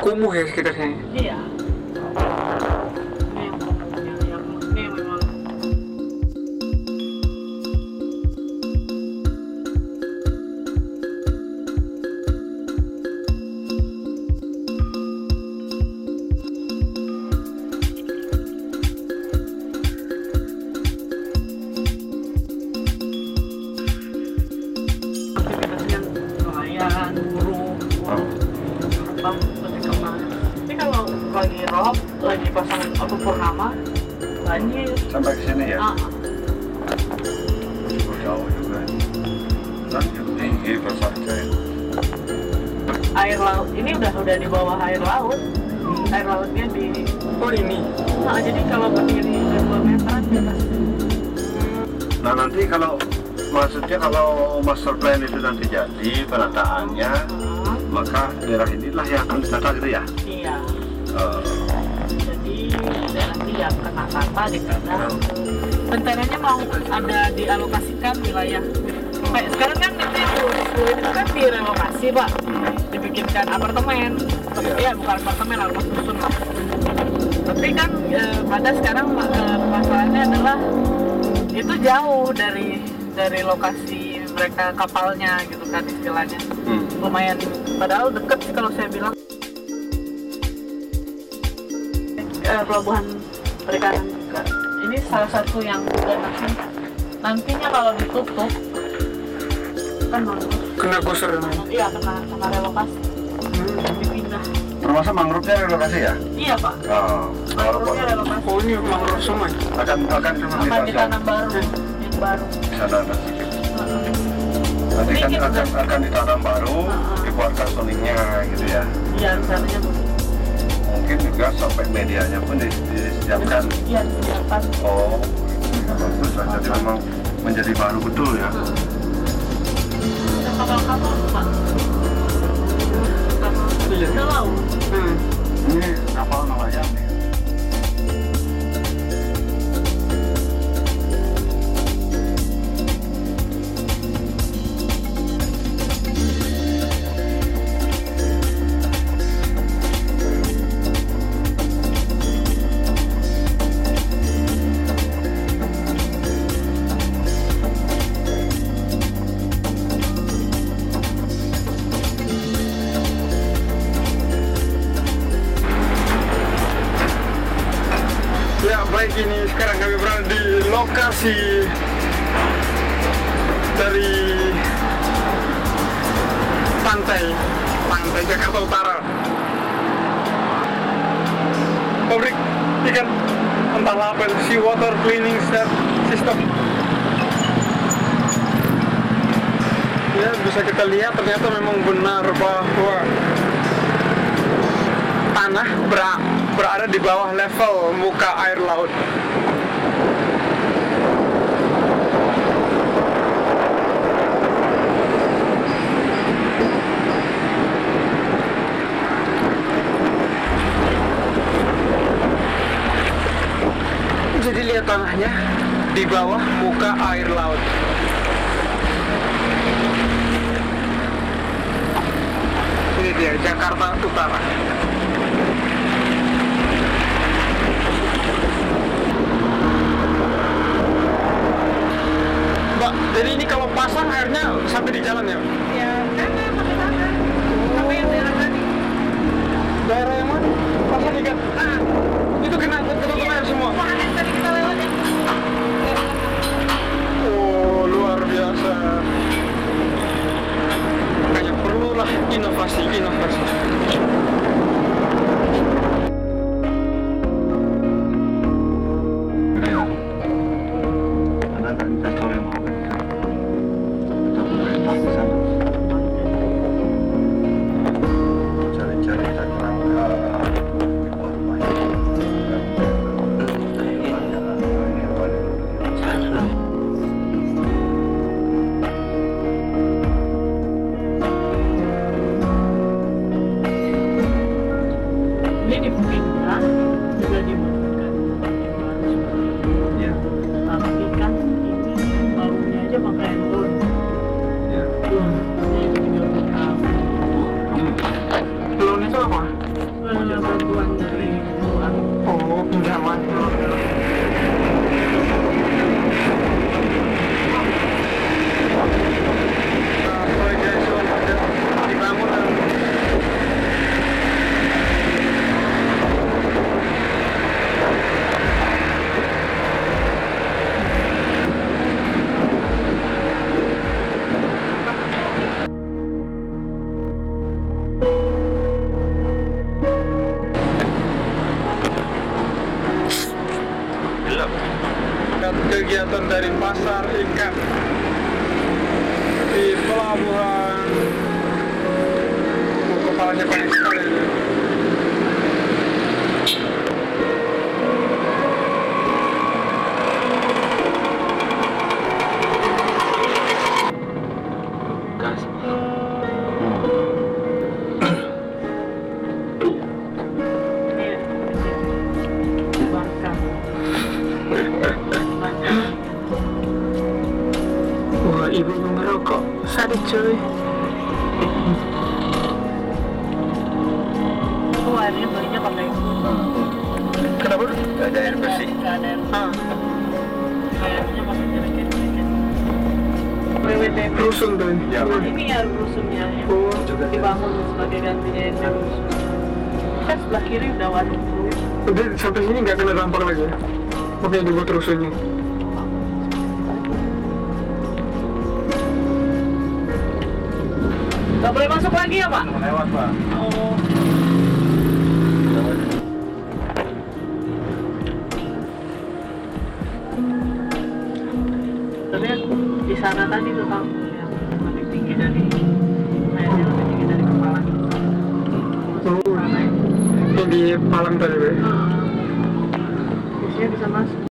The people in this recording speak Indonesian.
kumuh ya sekitarnya. Iya. Ini memang aktivitasnya nelayan, burung, terbang ketika kemana. Tapi kalau lagi rob, lagi pasang atau purnama, banjir. Sampai ke sini ya? Ah, Jauh juga. Dan itu tinggi besarnya. air laut ini udah di bawah air laut. Air lautnya di Oh ini. jadi kalau berdiri 2 meteran di atas. Nah nanti kalau maksudnya kalau master plan itu nanti jadi penataannya, maka daerah inilah yang akan ditata gitu ya? Iya. Eh, Jadi nanti yang kena tata dipindah. Rencananya mau ada dialokasikan wilayah. Kayak sekarang kan itu kan direlokasi pak, dibikinkan apartemen. Ya bukan apartemen, rumah susun lah. Tapi kan pada sekarang masalahnya adalah itu jauh dari lokasi mereka kapalnya gitu kan istilahnya. Lumayan, padahal deket sih kalau saya bilang. Pelabuhan perikanan juga. Ini salah satu yang nantinya kalau ditutup kan Kena gusur namanya. iya kena relokasi, dipindah. termasuk mangrove-nya relokasi ya? Iya pak. Oh, Mangrove-nya relokasi. Oh ini mangrove semua. akan Akan ditanam ditanam baru, yang baru. di sana nanti. Nanti kan akan ditanam baru, dikeluarkan soningnya gitu ya. Iya rencananya begitu. Mungkin juga sampai medianya pun disediakan. Iya disediakan. Oh, bagus lah. Jadi memang menjadi baru betul ya. Dan kapal-kapal pak. Iya. Kapal laut. Ini kapal nelayan ya. Ya baik, ini sekarang kami berada di lokasi dari pantai Jakarta Utara. Pabrik ikan entah apa, sea water cleaning system. Ya bisa kita lihat ternyata memang benar bahwa tanah berada di bawah level muka air laut. Jadi lihat tanahnya di bawah muka air laut. Ini dia Jakarta Utara. Mbak, jadi ini kalau pasang airnya sampai di jalan ya? Ya karena pakai tangan. Sampai yang daerah tadi. Daerah yang mana? Pasang ikan? Itu kena air semua? Wah, yang tadi kita lewat ya. Oh, luar biasa. Makanya perlulah inovasi. Ada investor yang mau kita pemerintah di sana cari kerangka buat rumah Ini dipindah juga dibutuhkan ya. tapi kan ini baunya aja pakai handphone. Ya. Ini juga Belum itu apa? kegiatan dari pasar ikan di pelabuhan. Kepalanya panik sekali. Gas. Iya. Bakar. Wah, ibu ngerokok. Sadis cuy. Aku airnya belinya pakai Kenapa? Gak ada air bersih. nggak ada air. Ah, Airnya pakai jerigen-jerigen. WWTP. rusun tuh. Ya. Ini air rusunnya yang Oh, dibangun sebagai gantinya air rusun. Kan sebelah kiri udah waduk. udah sampai sini nggak kena dampak lagi ya? Oke, dibuat rusunnya. Nggak boleh masuk lagi ya Pak? Lewat, Pak. Oh. Tapi di sana tadi tuh Kang yang lebih tinggi dari airnya lebih tinggi dari kepala. Oh, yang di Palang tadi, Be.